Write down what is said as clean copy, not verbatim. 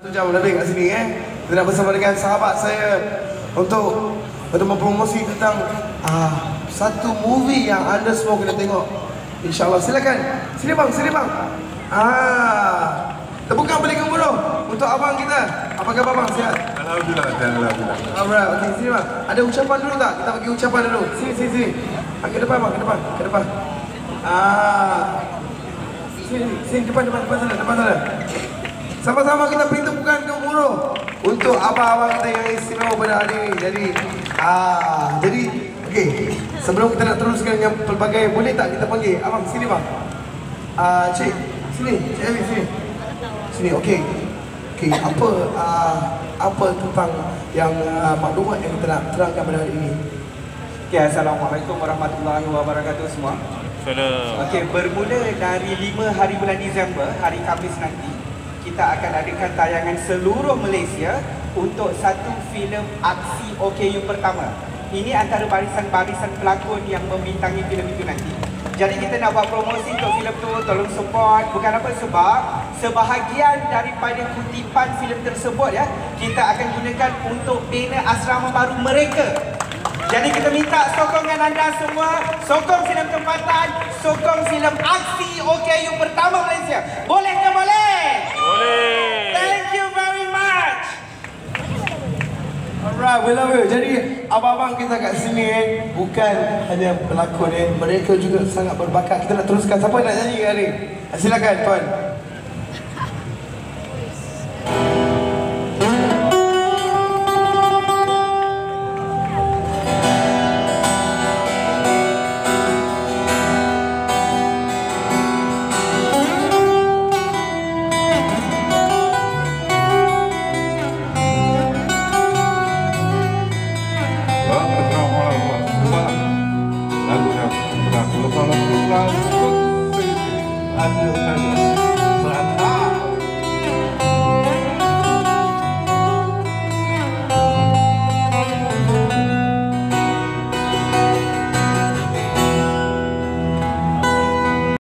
Jauh lebih kat sini Kita nak bersama dengan sahabat saya untuk mempromosi tentang satu movie yang anda semua kena tengok. InsyaAllah, silakan. Sini bang, sini bang. Tepukan balik gemuruh untuk abang kita. Apa khabar bang? Sihat? Alhamdulillah, alhamdulillah. Alright, okey, sini bang. Ada ucapan dulu tak? Kita bagi ucapan dulu. Sini, sini, sini. Ke depan bang, ke depan, ke depan. Sini, sini, depan sana, depan sana. Sama-sama kita beri tepukan gemuruh untuk abang-abang kita yang istimewa pada hari ini. Jadi, okey, sebelum kita nak teruskan dengan pelbagai, boleh tak kita panggil abang sini bang? Cik, sini, Cik Aziz sini. Sini, okey. Okey, apa tentang yang maklumat yang kita nak terangkan pada hari ini? Okay, Assalamualaikum warahmatullahi wabarakatuh semua. Okey, bermula dari 5 hari bulan Disember, hari Khamis nanti, kita akan adakan tayangan seluruh Malaysia untuk satu filem aksi OKU pertama. Ini antara barisan-barisan pelakon yang membintangi filem itu nanti. Jadi kita nak buat promosi untuk filem tu, tolong support. Bukan apa, sebab sebahagian daripada kutipan filem tersebut kita akan gunakan untuk bina asrama baru mereka. Jadi kita minta sokongan anda semua, sokong filem tempatan, sokong filem aksi OKU pertama Malaysia. Boleh ke boleh? Boleh. Thank you very much. Alright, we love you. Jadi abang-abang kita kat sini bukan hanya pelakon mereka juga sangat berbakat. Kita nak teruskan. Siapa nak nyanyi hari ni? Silakan tuan. Lagu yang pernah